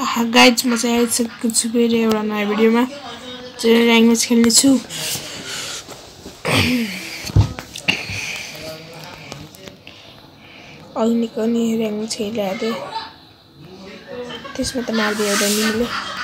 Guys म चाहिँ आइसकेको छु फेरि एउटा नयाँ भिडियोमा चाहिँ र्याङ्क म्याच खेल्ने छु। अघिको नि र्याङ्क म्याच खेलिरहेको थिएँ, त्यसमा त मारिदियो एउटा निले।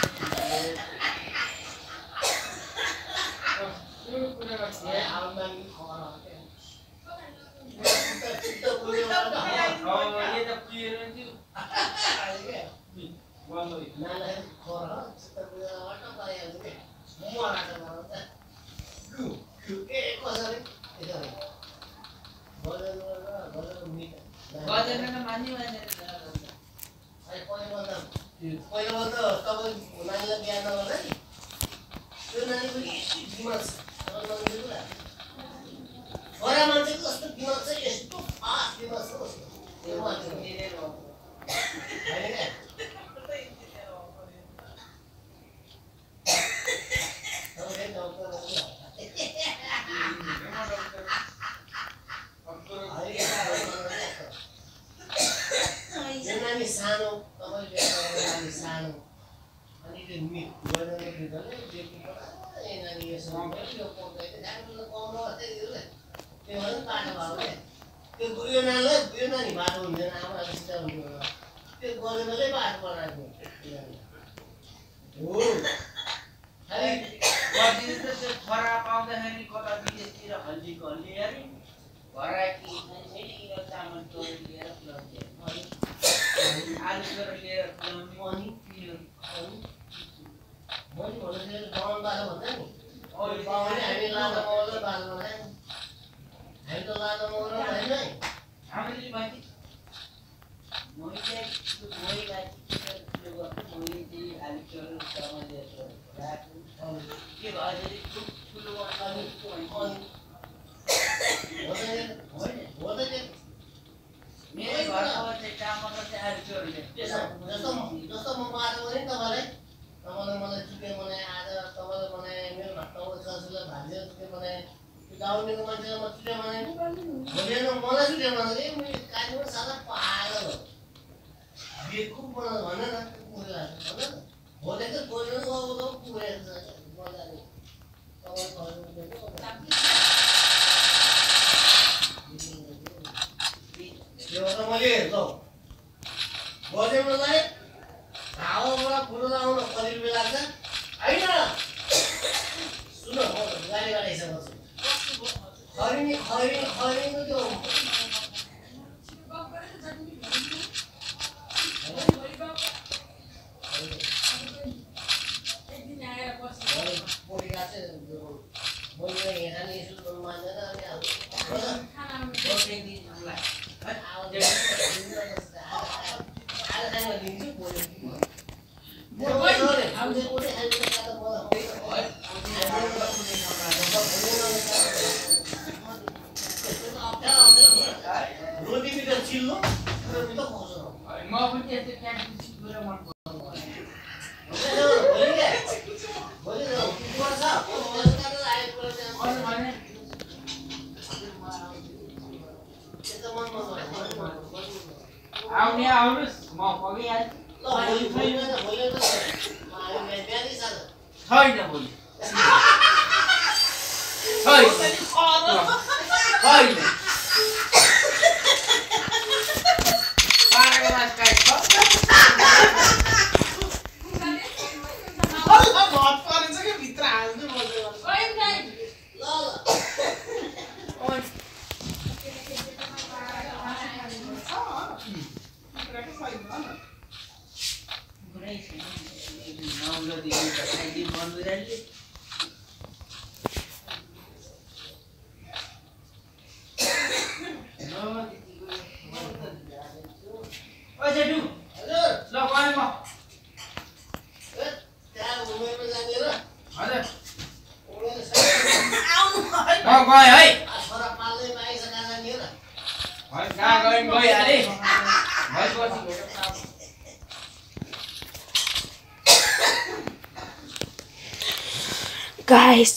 गाइस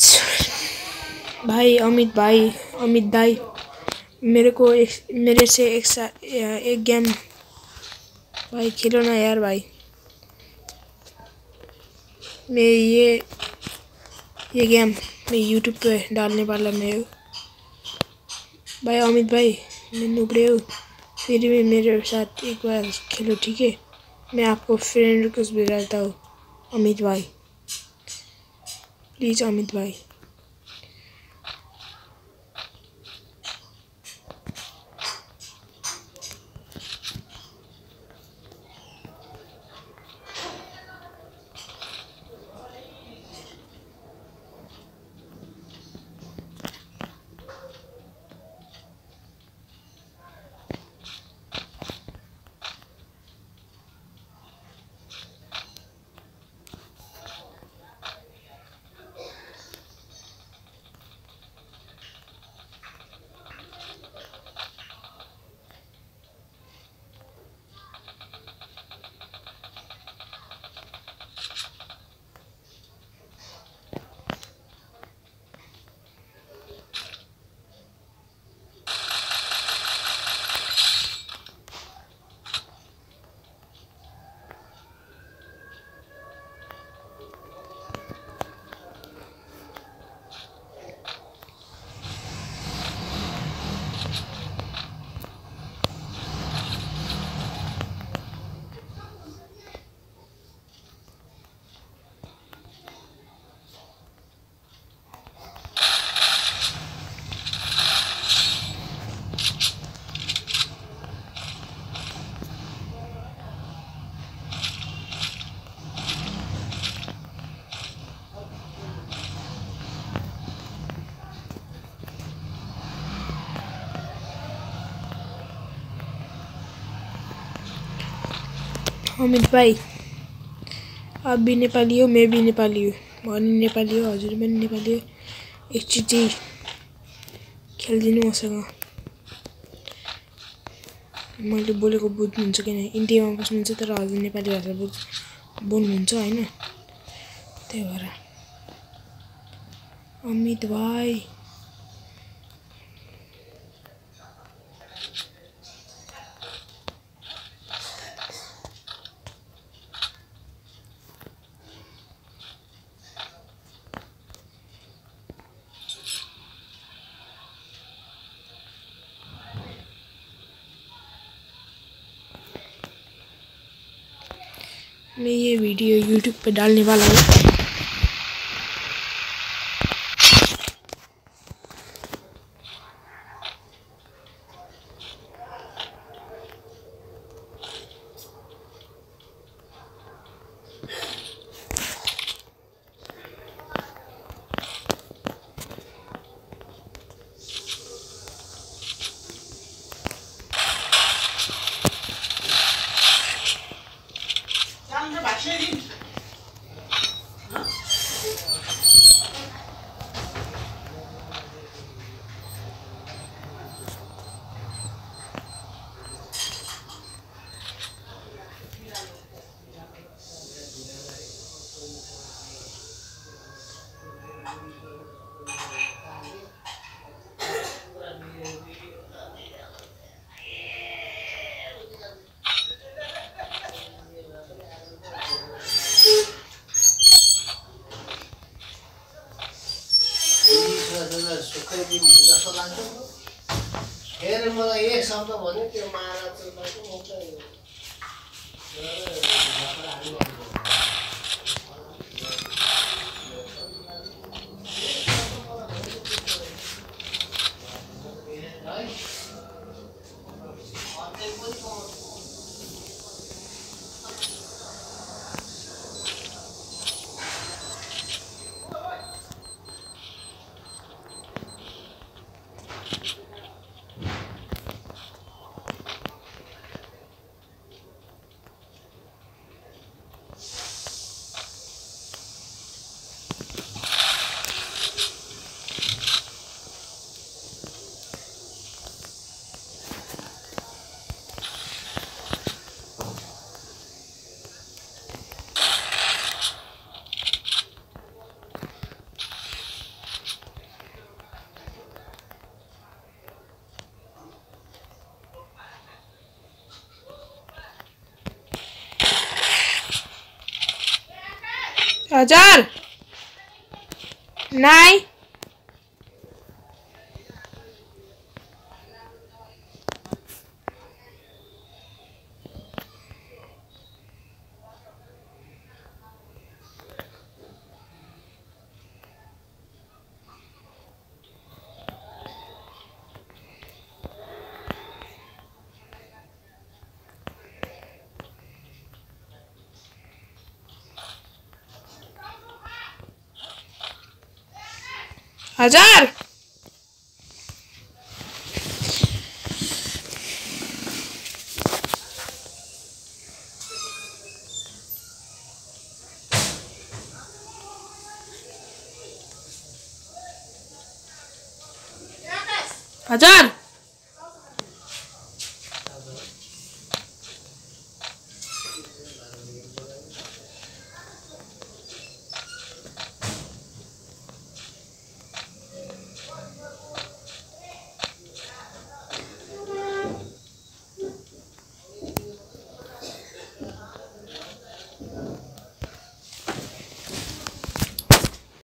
भाई अमित दाई मेरे से एक गेम भाई खेलो ना यार भाई। मैं ये गेम मैं यूट्यूब पे डालने वाला मैं हूँ भाई। अमित भाई मैं नुबड़े हूँ, फिर भी मेरे साथ एक बार खेलो ठीक है। मैं आपको फ्रेंड रिक्वेस्ट भेजता हूँ अमित भाई, प्लीज़ अमित भाई। अमित भाई आप भी नेपाली हो, मैं भी नेपाली हूँ, म पनि नेपाली हो, हजुर पनि नेपाली हो। एकचोटि खेलिदिनु मसँग। मैले बोलेको बुझ्नुहुन्छ किन, इन्डियामा बस्नुहुन्छ तर हजुर नेपाली भाषा बोल्नुहुन्छ होइन, त्यही भएर। अमित भाइ मैं ये वीडियो यूट्यूब पे डालने वाला हूँ। फेरि मलाई एक शब्द भन्यो त्यो माला 1000 9 1000 1000